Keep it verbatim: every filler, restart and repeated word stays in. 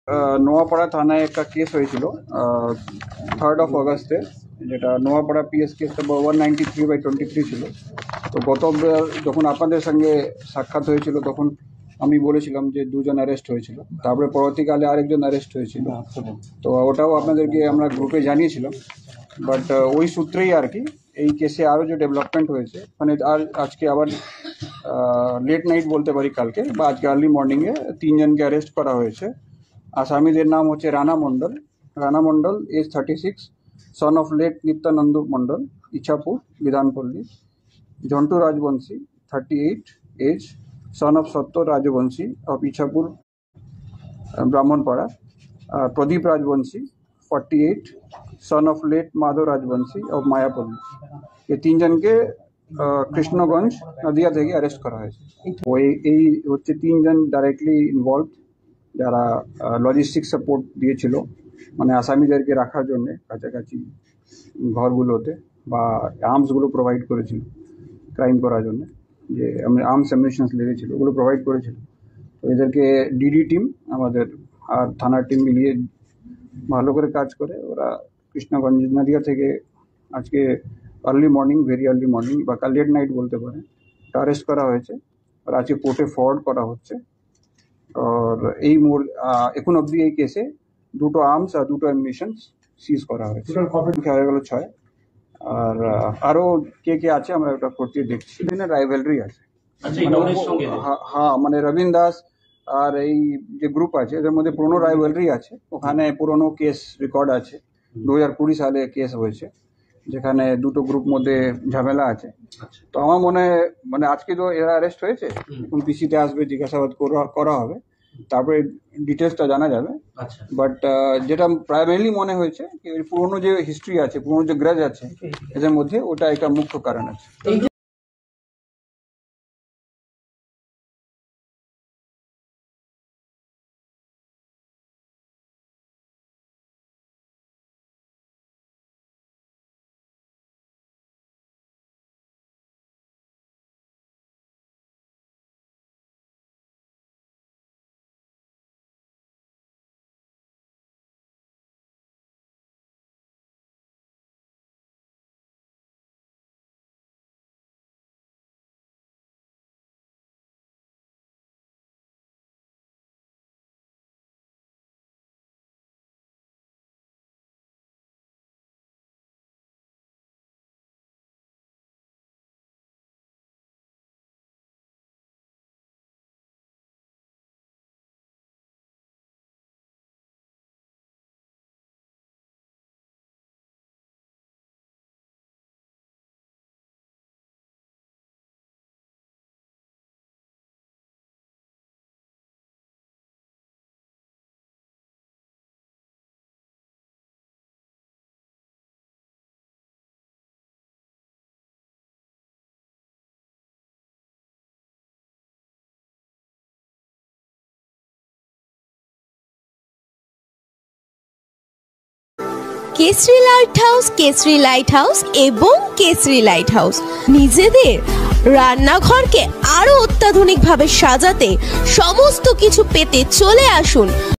নোয়াপাড়া থানায় একটা কেস হয়েছিল থার্ড অফ অগস্টে, যেটা Noapara PS case number one ninety three by twenty three ছিল। তো গতবার যখন আপনাদের সঙ্গে সাক্ষাৎ হয়েছিল তখন আমি বলেছিলাম যে দুজন অ্যারেস্ট হয়েছিল, তারপরে পরবর্তীকালে আরেকজন অ্যারেস্ট হয়েছিল। তো ওটাও আপনাদেরকে আমরা গ্রুপে জানিয়েছিলাম, বাট ওই সূত্রেই আর কি এই কেসে আরও যে ডেভেলপমেন্ট হয়েছে, মানে আর আজকে আবার লেট নাইট বলতে পারি কালকে বা আজকে আর্লি মর্নিংয়ে তিনজনকে অ্যারেস্ট করা হয়েছে। আসামিদের নাম হচ্ছে Rana Mondal. Rana Mondal age thirty six, son of late Nityananda Mondal, Ichhapur Bidhanpalli. Jhantu Rajbanshi, thirty eight age, son of Satya Rajbanshi of Ichhapur Brahmanpara. Pradip Rajbanshi, forty eight, son of late Madhab Rajbanshi of Mayapalli. এই তিনজনকে কৃষ্ণগঞ্জ নদিয়া থেকে অ্যারেস্ট করা হয়েছে। ওই এই হচ্ছে তিনজন ডাইরেক্টলি ইনভলভ, যারা লজিস্টিক সাপোর্ট দিয়েছিল, মানে আসামিদেরকে রাখার জন্য কাছাকাছি ঘরগুলোতে, বা আর্মসগুলো প্রোভাইড করেছিল ক্রাইম করার জন্য, যে আর্মস অ্যামিউনিশনস লেগেছিল ওগুলো প্রোভাইড করেছিল। তো এদেরকে ডিডি টিম আমাদের আর থানার টিম মিলিয়ে ভালো করে কাজ করে ওরা কৃষ্ণগঞ্জ নদিয়া থেকে আজকে early morning, very early morning বা কাল লেট নাইট বলতে পারে, অ্যারেস্ট করা হয়েছে আর আজকে কোর্টে ফরওয়ার্ড করা হচ্ছে। আর এই মোর এখন অবধি এই কেসে দুটো আর্মস আর দুটো অ্যামিউনিশন সিজ করা হয়েছে, হয়ে গেল ছয়। আর আরও কে কে আছে আমরা ওটা করতে দেখছি। এখানে রাইভেলরি আছে, হ্যাঁ, মানে রবীন দাস আর এই যে গ্রুপ আছে এদের মধ্যে পুরোনো রাইভেলরি আছে। ওখানে পুরোনো কেস রেকর্ড আছে, দু হাজার কুড়ি সালে কেস হয়েছে যেখানে দুটো গ্রুপ মধ্যে ঝামেলা আছে। তো আমার মনে মানে আজকে তো এরা অ্যারেস্ট হয়েছে, এখন পিসিতে আসবে, জিজ্ঞাসাবাদ করা হবে, তারপরে ডিটেলসটা জানা যাবে। বাট যেটা প্রাইমারিলি মনে হয়েছে পুরোনো যে হিস্ট্রি আছে, পুরোনো যে গ্রাজ আছে এদের মধ্যে, ওটা একটা মুখ্য কারণ আছে। Kesari light house, Kesari light house এবং কেসরি লাইট হাউস নিজেদের রান্নাঘরকে আরো অত্যাধুনিকভাবে সাজাতে, সমস্ত কিছু পেতে চলে আসুন